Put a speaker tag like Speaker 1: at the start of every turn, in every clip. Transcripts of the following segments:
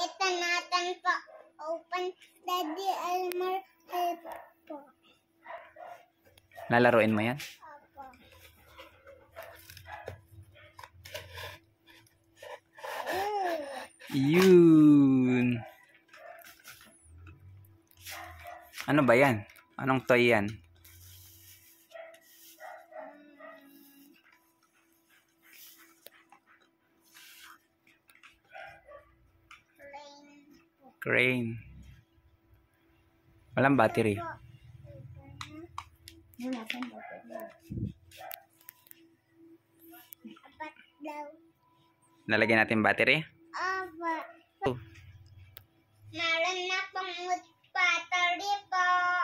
Speaker 1: Ito natin po. Open Daddy Elmer help po.
Speaker 2: Lalaruin mo yan?
Speaker 1: Opo.
Speaker 2: Yun. Ano ba yan? Anong toy yan? Crane. Walang battery.
Speaker 1: Apat daw.
Speaker 2: Lalagyan natin battery.
Speaker 1: Apat.
Speaker 2: Oh.
Speaker 1: Meron na pong battery po.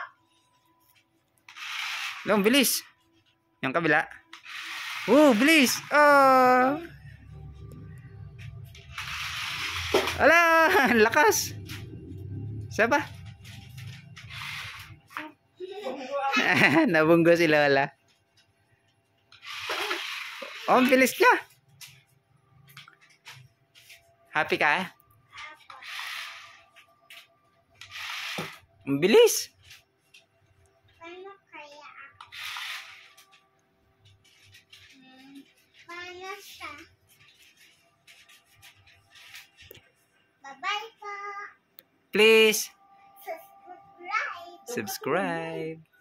Speaker 2: Long, bilis. Yung kabila. Oh, bilis. Oh. Ala, lakas. Siapa? Nabunggo si Lola. Oh, ang bilis niya. Happy ka? Ang bilis.
Speaker 1: Paano kaya ako? Paano siya? Bye-bye po.
Speaker 2: Please
Speaker 1: Subscribe.
Speaker 2: subscribe.